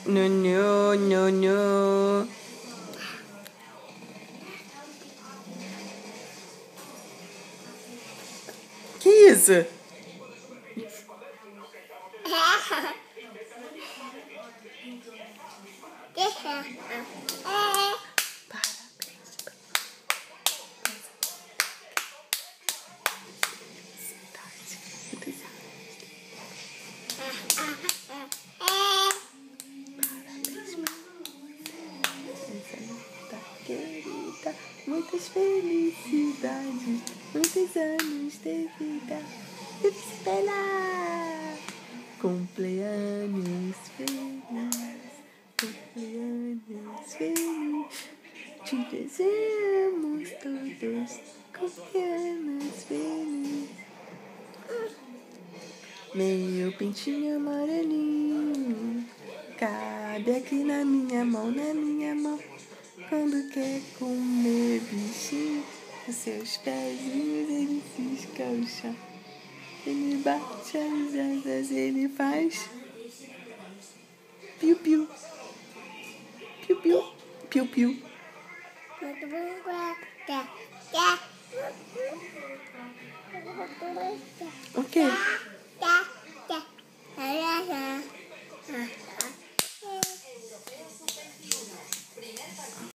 No, no, no, no. Que isso? Querida, muitas felicidades, muitos anos de vida. Espera! Cumpleaños feliz, cumpleaños feliz. Te desejamos todos cumpleaños feliz. Meu pintinho amarelinho, cabe aqui na minha mão, na minha mão. Quando quer comer bichinho, os seus pezinhos ele cisca o chão. Ele bate as asas, ele faz piu-piu, piu-piu, piu-piu. O quê?